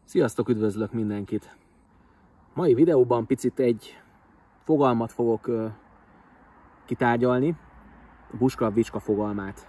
Sziasztok, üdvözlök mindenkit! Mai videóban picit egy fogalmat fogok kitárgyalni, a bushcraft bicska fogalmát.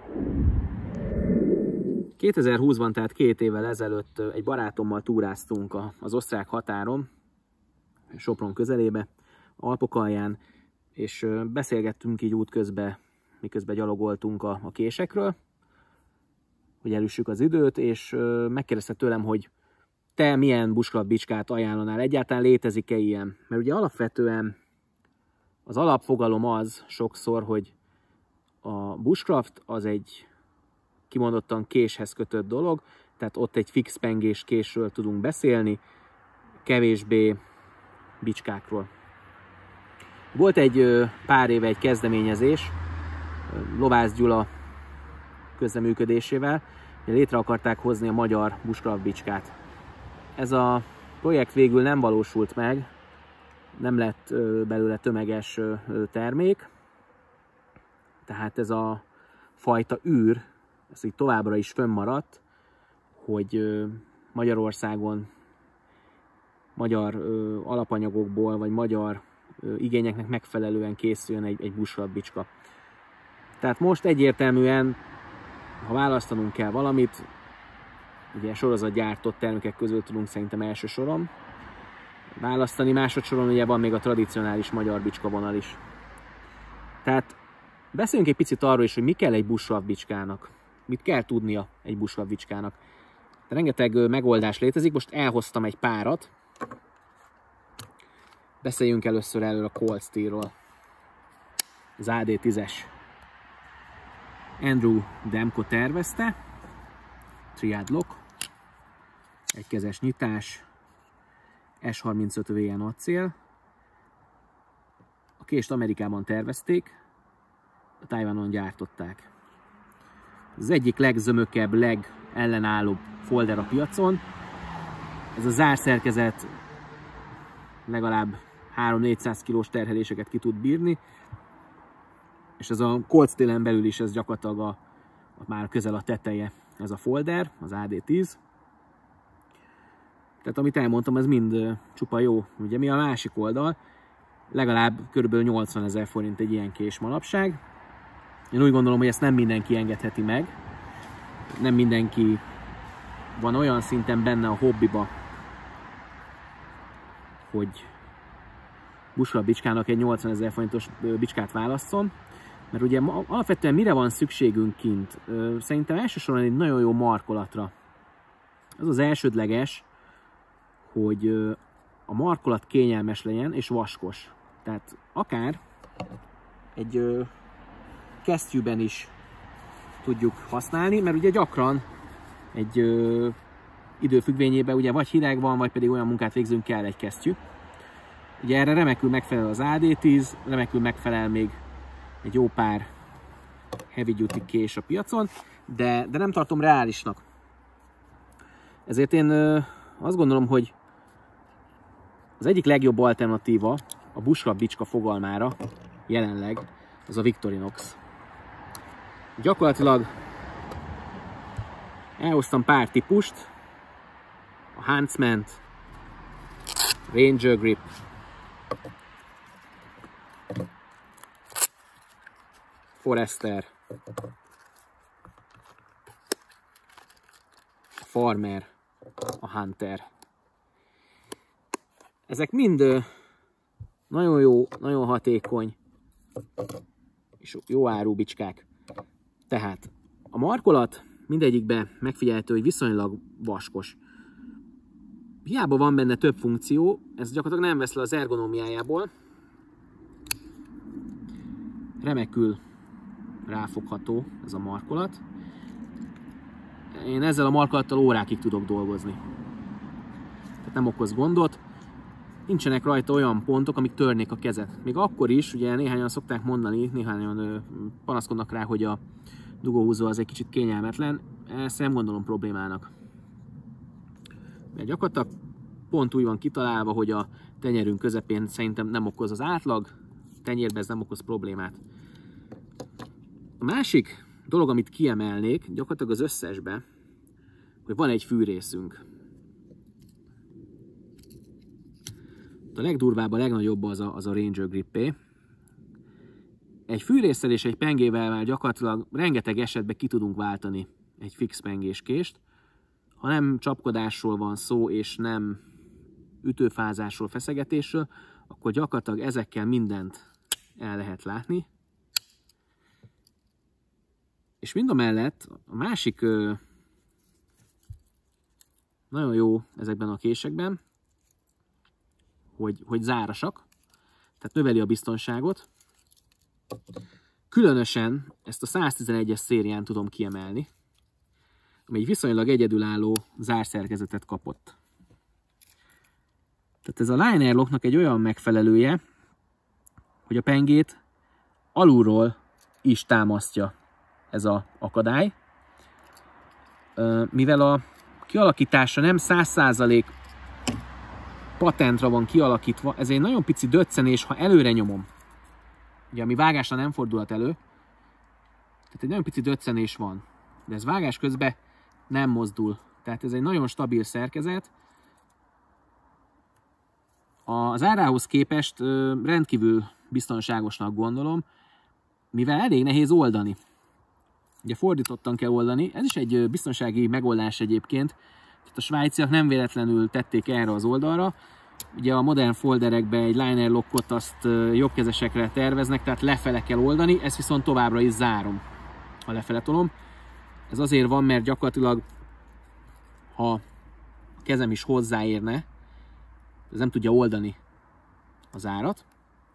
2020-ban, tehát 2 évvel ezelőtt egy barátommal túráztunk az osztrák határon, Sopron közelébe, Alpok alján, és beszélgettünk így útközben, miközben gyalogoltunk a késekről, hogy elüssük az időt, és megkérdezte tőlem, hogy te milyen bushcraft bicskát ajánlanál, egyáltalán létezik-e ilyen? Mert ugye alapvetően az alapfogalom az sokszor, hogy a bushcraft az egy kimondottan késhez kötött dolog, tehát ott egy fix pengés késről tudunk beszélni, kevésbé bicskákról. Volt egy pár éve egy kezdeményezés, Lovász Gyula közreműködésével, hogy létre akarták hozni a magyar bushcraft bicskát. Ez a projekt végül nem valósult meg, nem lett belőle tömeges termék, tehát ez a fajta űr, ez így továbbra is fönnmaradt, hogy Magyarországon magyar alapanyagokból, vagy magyar igényeknek megfelelően készüljön egy bushcraft bicska. Tehát most egyértelműen, ha választanunk kell valamit, ugye sorozatgyártott termékek közül tudunk szerintem első soron választani, másodsoron ugye van még a tradicionális magyar bicska vonal is. Tehát beszéljünk egy picit arról is, hogy mi kell egy bushcraft bicskának, mit kell tudnia egy bushcraft bicskának. De rengeteg megoldás létezik, most elhoztam egy párat. Beszéljünk először erről a Cold Steel-ről, az AD10-es. Andrew Demko tervezte, triad lock, egykezes nyitás, S35 VN acél. A kést Amerikában tervezték, a Tajvanon gyártották. Ez az egyik legzömökebb, legellenállóbb folder a piacon. Ez a zárszerkezet legalább 300-400 kilós terheléseket ki tud bírni, és ez a Cold Steel-en belül is ez gyakorlatilag már közel a teteje, ez a folder, az AD10. Tehát amit elmondtam, ez mind csupa jó. Ugye mi a másik oldal? Legalább kb. 80 000 forint egy ilyen kés manapság. Én úgy gondolom, hogy ezt nem mindenki engedheti meg. Nem mindenki van olyan szinten benne a hobbiba, hogy bushcraft bicskának egy 80 000 forintos bicskát válasszon. Mert ugye alapvetően mire van szükségünk kint? Szerintem elsősorban egy nagyon jó markolatra. Az az elsődleges, hogy a markolat kényelmes legyen és vaskos. Tehát akár egy kesztyűben is tudjuk használni, mert ugye gyakran egy idő függvényében ugye vagy hideg van, vagy pedig olyan munkát végzünk, kell egy kesztyű. Ugye erre remekül megfelel az AD10, remekül megfelel még egy jó pár heavy duty kés a piacon, de nem tartom reálisnak. Ezért én azt gondolom, hogy az egyik legjobb alternatíva a bushcraft bicska fogalmára jelenleg az a Victorinox. Gyakorlatilag elhoztam pár típust, a Huntsman-t, Ranger Grip, Forester, Farmer, a Hunter. Ezek mind nagyon jó, nagyon hatékony és jó áru bicskák. Tehát a markolat mindegyikben megfigyelhető, hogy viszonylag vaskos. Hiába van benne több funkció, ez gyakorlatilag nem vesz le az ergonómiájából. Remekül ráfogható ez a markolat. Én ezzel a markolattal órákig tudok dolgozni. Tehát nem okoz gondot. Nincsenek rajta olyan pontok, amik törnék a kezet. Még akkor is, ugye néhányan szokták mondani, néhányan panaszkodnak rá, hogy a dugóhúzó az egy kicsit kényelmetlen. Ezt nem gondolom problémának. Mert gyakorlatilag pont úgy van kitalálva, hogy a tenyerünk közepén szerintem nem okoz az átlag, tenyérben ez nem okoz problémát. A másik dolog, amit kiemelnék, gyakorlatilag az összesbe, hogy van egy fűrészünk. A legdurvább, a legnagyobb az a Ranger Gripé. Egy fűrésszel és egy pengével már gyakorlatilag rengeteg esetben ki tudunk váltani egy fix pengéskést. Ha nem csapkodásról van szó, és nem ütőfázásról, feszegetésről, akkor gyakorlatilag ezekkel mindent el lehet látni. És mindamellett a másik nagyon jó ezekben a késekben, hogy zárasak, tehát növeli a biztonságot. Különösen ezt a 111-es szérián tudom kiemelni, ami egy viszonylag egyedülálló zárszerkezetet kapott. Tehát ez a liner locknak egy olyan megfelelője, hogy a pengét alulról is támasztja ez az akadály. Mivel a kialakítása nem 100% patentra van kialakítva, ez egy nagyon pici döccenés, ha előre nyomom. Ugye, ami vágásra nem fordulhat elő, tehát egy nagyon pici döccenés van, de ez vágás közben nem mozdul. Tehát ez egy nagyon stabil szerkezet. Az árához képest rendkívül biztonságosnak gondolom, mivel elég nehéz oldani. Ugye fordítottan kell oldani, ez is egy biztonsági megoldás egyébként. Tehát a svájciak nem véletlenül tették erre az oldalra. Ugye a modern folderekben egy liner lockot azt jobbkezesekre terveznek, tehát lefele kell oldani, ezt viszont továbbra is zárom, ha lefele tolom. Ez azért van, mert gyakorlatilag, ha a kezem is hozzáérne, ez nem tudja oldani az árat.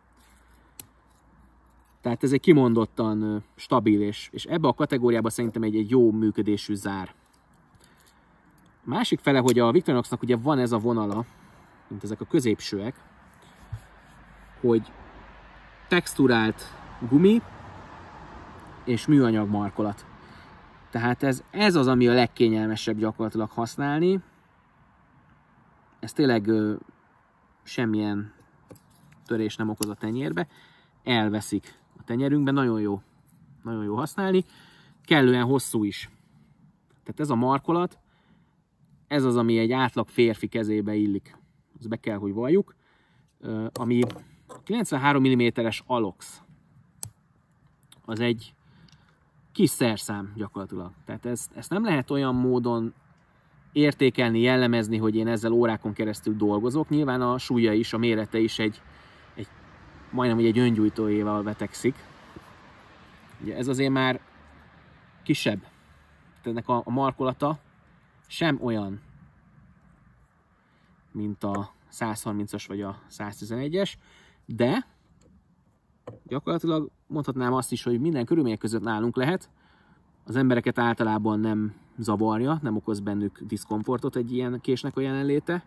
Tehát ez egy kimondottan stabil, és ebbe a kategóriába szerintem egy jó működésű zár. A másik fele, hogy a Victorinoxnak ugye van ez a vonala, mint ezek a középsőek, hogy texturált gumi és műanyag markolat. Tehát ez az, ami a legkényelmesebb gyakorlatilag használni. Ez tényleg semmilyen törés nem okoz a tenyérbe. Elveszik a tenyerünkben, nagyon jó használni. Kellően hosszú is. Tehát ez a markolat, ez az, ami egy átlag férfi kezébe illik. Ezt be kell, hogy valljuk. Ami 93 mm-es Alox. Az egy kis szerszám gyakorlatilag. Tehát ezt nem lehet olyan módon értékelni, jellemezni, hogy én ezzel órákon keresztül dolgozok. Nyilván a súlya is, a mérete is majdnem egy öngyújtóéval vetekszik. Ugye ez azért már kisebb. Tehát ennek a markolata sem olyan, mint a 130-as vagy a 111-es, de gyakorlatilag mondhatnám azt is, hogy minden körülmények között nálunk lehet. Az embereket általában nem zavarja, nem okoz bennük diszkomfortot egy ilyen késnek a jelenléte.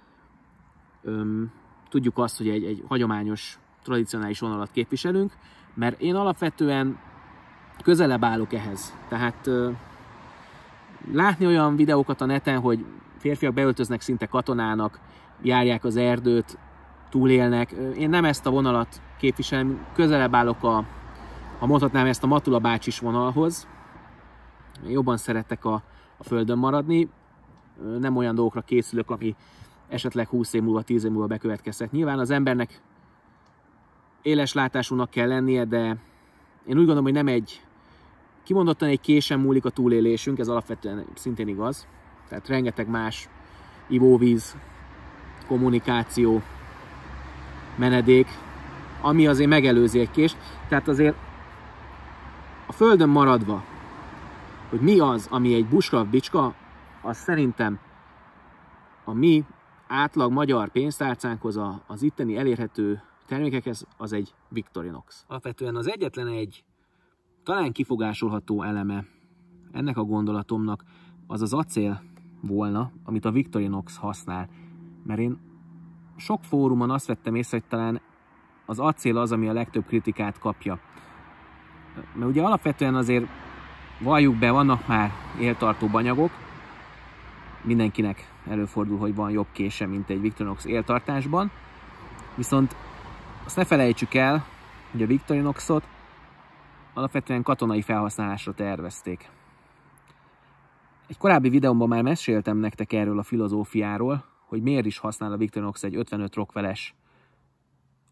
Tudjuk azt, hogy egy hagyományos, tradicionális vonalat képviselünk, mert én alapvetően közelebb állok ehhez. Tehát látni olyan videókat a neten, hogy férfiak beöltöznek szinte katonának, járják az erdőt, túlélnek. Én nem ezt a vonalat képviselem, közelebb állok ha mondhatnám, ezt a Matula bácsis vonalhoz. Én jobban szeretek a földön maradni. Nem olyan dolgokra készülök, ami esetleg 20 év múlva, 10 év múlva bekövetkezhet. Nyilván az embernek éles látásúnak kell lennie, de én úgy gondolom, hogy nem kimondottan egy késen múlik a túlélésünk, ez alapvetően szintén igaz. Tehát rengeteg más ivóvíz, kommunikáció, menedék, ami azért megelőzi egy kést. Tehát azért a földön maradva, hogy mi az, ami egy bushcraft bicska, az szerintem a mi átlag magyar pénztárcánkhoz, az itteni elérhető termékekhez, az egy Victorinox. Alapvetően az egyetlen egy talán kifogásolható eleme ennek a gondolatomnak az az acél volna, amit a Victorinox használ. Mert én sok fórumon azt vettem észre, hogy talán az acél az, ami a legtöbb kritikát kapja. Mert ugye alapvetően azért valljuk be, vannak már éltartóbb anyagok, mindenkinek előfordul, hogy van jobb kése, mint egy Victorinox éltartásban, viszont azt ne felejtsük el, hogy a Victorinoxot alapvetően katonai felhasználásra tervezték. Egy korábbi videómban már meséltem nektek erről a filozófiáról, hogy miért is használ a Victorinox egy 55 Rockwell-es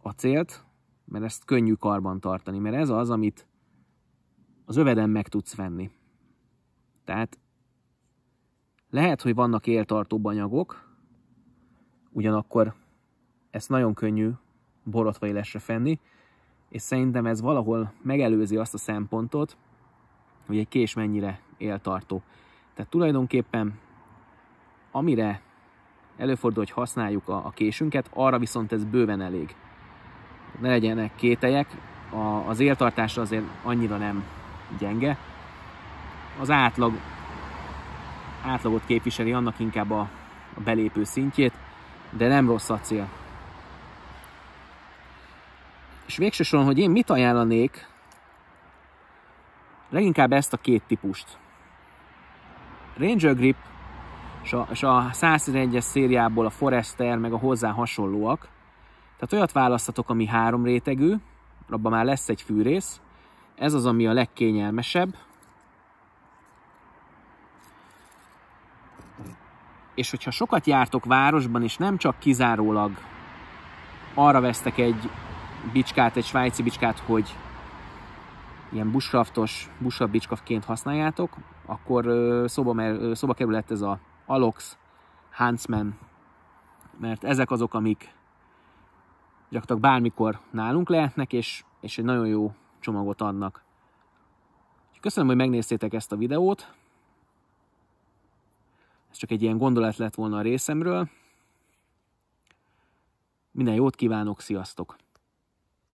acélt, mert ezt könnyű karban tartani, mert ez az, amit az öveden meg tudsz venni. Tehát lehet, hogy vannak éltartóbb anyagok, ugyanakkor ezt nagyon könnyű borotva élesre fenni, és szerintem ez valahol megelőzi azt a szempontot, hogy egy kés mennyire éltartó. Tehát tulajdonképpen amire előfordul, hogy használjuk a késünket, arra viszont ez bőven elég. Ne legyenek kételyek, az éltartásra azért annyira nem gyenge. Az átlagot képviseli, annak inkább a belépő szintjét, de nem rossz acél. És végső soron, hogy én mit ajánlanék, leginkább ezt a két típust. Ranger Grip és a 111-es szériából a Forester, meg a hozzá hasonlóak. Tehát olyat választatok, ami 3 rétegű, abban már lesz egy fűrész. Ez az, ami a legkényelmesebb. És hogyha sokat jártok városban, és nem csak kizárólag arra vesztek egy bicskát, egy svájci bicskát, hogy ilyen bushcraft bicskaként használjátok, akkor szóba kerülhet ez a Alox, Huntsman, mert ezek azok, amik gyakorlatilag bármikor nálunk lehetnek, és egy nagyon jó csomagot adnak. Köszönöm, hogy megnéztétek ezt a videót. Ez csak egy ilyen gondolat lett volna a részemről. Minden jót kívánok, sziasztok!